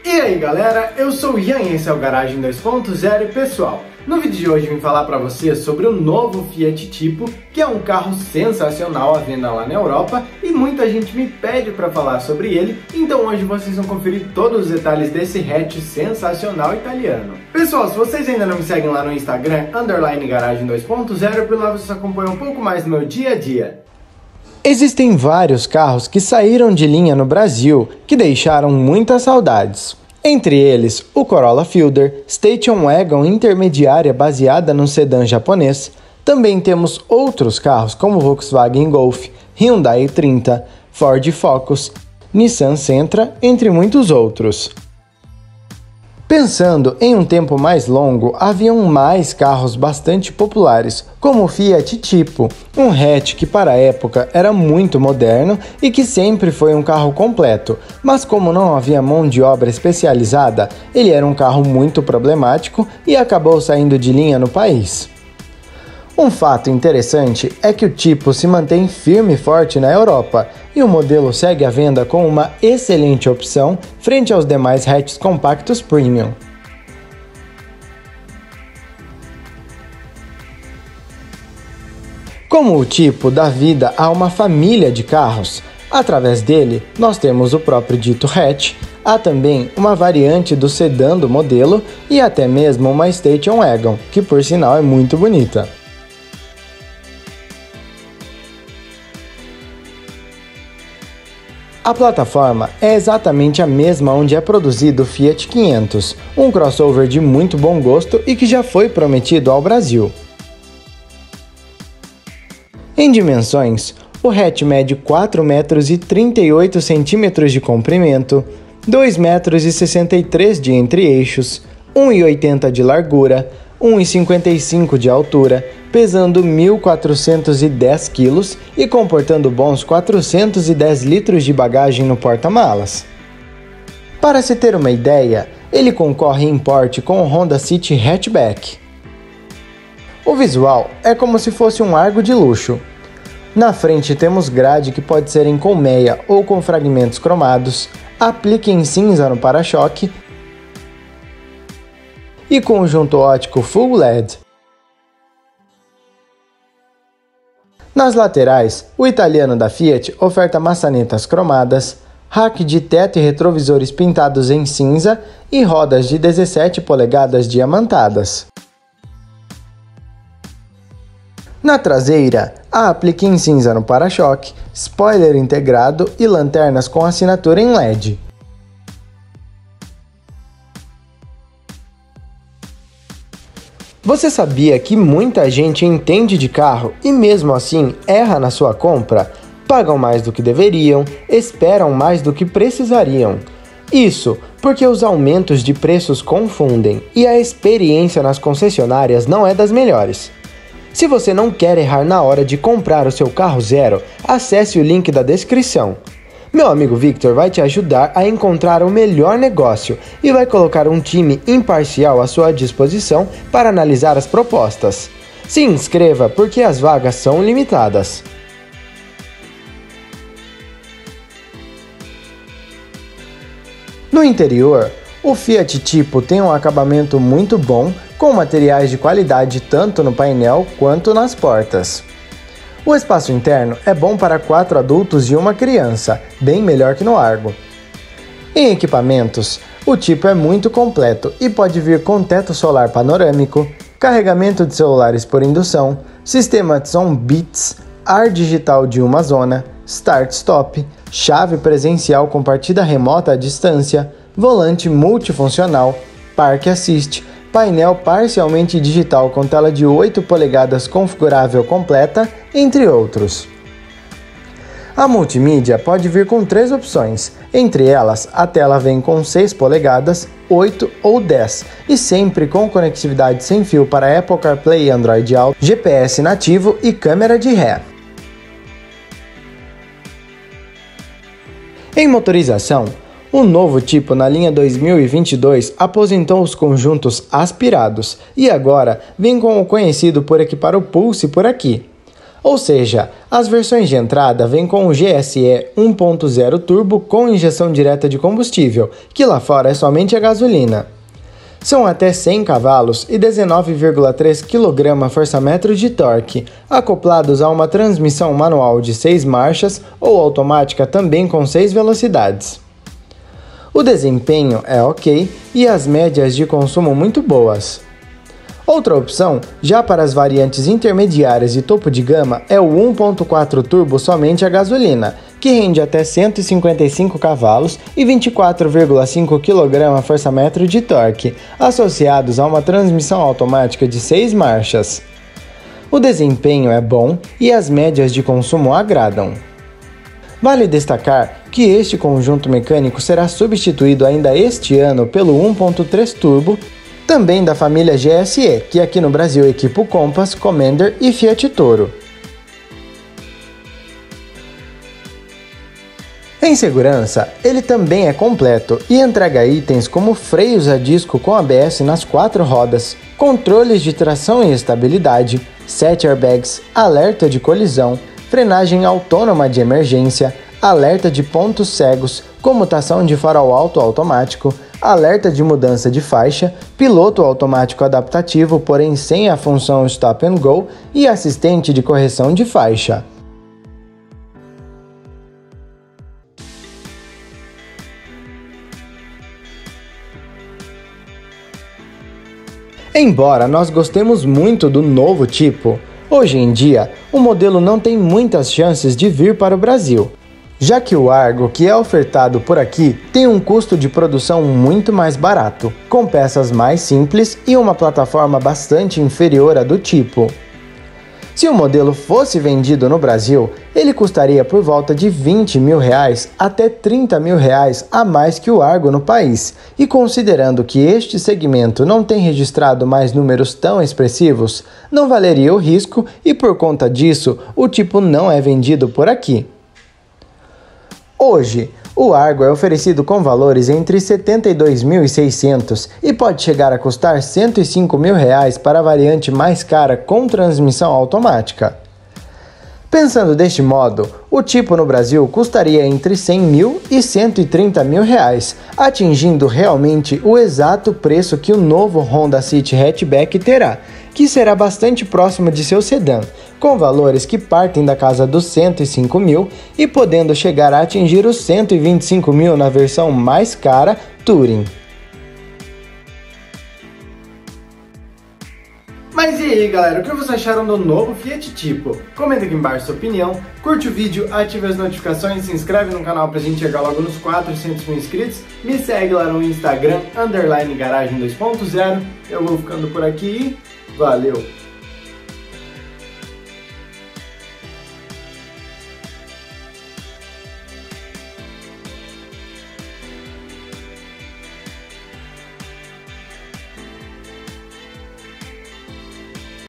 E aí galera, eu sou o Ian e esse é o Garagem 2.0 e pessoal, no vídeo de hoje eu vim falar para vocês sobre o novo Fiat Tipo, que é um carro sensacional à venda lá na Europa e muita gente me pede para falar sobre ele, então hoje vocês vão conferir todos os detalhes desse hatch sensacional italiano. Pessoal, se vocês ainda não me seguem lá no Instagram, _garagem 2.0, por lá vocês acompanham um pouco mais do meu dia a dia. Existem vários carros que saíram de linha no Brasil que deixaram muitas saudades. Entre eles, o Corolla Fielder, Station Wagon intermediária baseada no sedã japonês. Também temos outros carros como Volkswagen Golf, Hyundai i30, Ford Focus, Nissan Sentra, entre muitos outros. Pensando em um tempo mais longo, haviam mais carros bastante populares, como o Fiat Tipo, um hatch que para a época era muito moderno e que sempre foi um carro completo, mas como não havia mão de obra especializada, ele era um carro muito problemático e acabou saindo de linha no país. Um fato interessante é que o Tipo se mantém firme e forte na Europa e o modelo segue à venda com uma excelente opção frente aos demais hatches compactos premium. Como o Tipo dá vida a uma família de carros, através dele nós temos o próprio dito hatch, há também uma variante do sedã do modelo e até mesmo uma Station Wagon, que por sinal é muito bonita. A plataforma é exatamente a mesma onde é produzido o Fiat 500, um crossover de muito bom gosto e que já foi prometido ao Brasil. Em dimensões, o hatch mede 4,38 m de comprimento, 2,63 m de entre-eixos, 1,80 m de largura, 1,55 m de altura, pesando 1.410 kg e comportando bons 410 litros de bagagem no porta-malas. Para se ter uma ideia, ele concorre em porte com o Honda City Hatchback. O visual é como se fosse um Argo de luxo. Na frente temos grade que pode ser em colmeia ou com fragmentos cromados, aplique em cinza no para-choque e conjunto óptico Full LED. Nas laterais, o italiano da Fiat oferta maçanetas cromadas, rack de teto e retrovisores pintados em cinza e rodas de 17 polegadas diamantadas. Na traseira, há aplique em cinza no para-choque, spoiler integrado e lanternas com assinatura em LED. Você sabia que muita gente entende de carro e mesmo assim erra na sua compra? Pagam mais do que deveriam, esperam mais do que precisariam. Isso porque os aumentos de preços confundem e a experiência nas concessionárias não é das melhores. Se você não quer errar na hora de comprar o seu carro zero, acesse o link da descrição. Meu amigo Victor vai te ajudar a encontrar o melhor negócio e vai colocar um time imparcial à sua disposição para analisar as propostas. Se inscreva porque as vagas são limitadas. No interior, o Fiat Tipo tem um acabamento muito bom, com materiais de qualidade tanto no painel quanto nas portas. O espaço interno é bom para 4 adultos e uma criança, bem melhor que no Argo. Em equipamentos, o Tipo é muito completo e pode vir com teto solar panorâmico, carregamento de celulares por indução, sistema de som Beats, ar digital de uma zona, start-stop, chave presencial com partida remota à distância, volante multifuncional, Park Assist, painel parcialmente digital com tela de 8 polegadas configurável completa, entre outros. A multimídia pode vir com 3 opções, entre elas a tela vem com 6 polegadas, 8 ou 10 e sempre com conectividade sem fio para Apple CarPlay e Android Auto, GPS nativo e câmera de ré. Em motorização, o novo Tipo na linha 2022 aposentou os conjuntos aspirados e agora vem com o conhecido por equipar o Pulse por aqui. Ou seja, as versões de entrada vêm com o GSE 1.0 Turbo com injeção direta de combustível, que lá fora é somente a gasolina. São até 100 cavalos e 19,3 kgfm de torque, acoplados a uma transmissão manual de 6 marchas ou automática também com 6 velocidades. O desempenho é ok e as médias de consumo muito boas. Outra opção, já para as variantes intermediárias e topo de gama, é o 1.4 Turbo somente a gasolina, que rende até 155 cavalos e 24,5 kgfm de torque, associados a uma transmissão automática de 6 marchas. O desempenho é bom e as médias de consumo agradam. Vale destacar que este conjunto mecânico será substituído ainda este ano pelo 1.3 Turbo, também da família GSE, que aqui no Brasil equipa o Compass, Commander e Fiat Toro. Em segurança, ele também é completo e entrega itens como freios a disco com ABS nas 4 rodas, controles de tração e estabilidade, 7 airbags, alerta de colisão, frenagem autônoma de emergência, alerta de pontos cegos, comutação de farol alto automático, alerta de mudança de faixa, piloto automático adaptativo, porém sem a função Stop and Go, e assistente de correção de faixa. Embora nós gostemos muito do novo tipo, hoje em dia o modelo não tem muitas chances de vir para o Brasil, já que o Argo que é ofertado por aqui tem um custo de produção muito mais barato, com peças mais simples e uma plataforma bastante inferior à do tipo. Se o modelo fosse vendido no Brasil, ele custaria por volta de R$20 mil até R$30 mil a mais que o Argo no país, e considerando que este segmento não tem registrado mais números tão expressivos, não valeria o risco e por conta disso o tipo não é vendido por aqui. Hoje, o Argo é oferecido com valores entre R$ 72.600 e pode chegar a custar R$ 105 mil para a variante mais cara com transmissão automática. Pensando deste modo, o tipo no Brasil custaria entre R$ 100 mil e R$ 130 mil, atingindo realmente o exato preço que o novo Honda City Hatchback terá, que será bastante próximo de seu sedã, com valores que partem da casa dos 105 mil e podendo chegar a atingir os 125 mil na versão mais cara, Touring. Mas e aí galera, o que vocês acharam do novo Fiat Tipo? Comenta aqui embaixo sua opinião, curte o vídeo, ative as notificações, se inscreve no canal pra gente chegar logo nos 400 mil inscritos, me segue lá no Instagram, _garagem 2.0, eu vou ficando por aqui e valeu!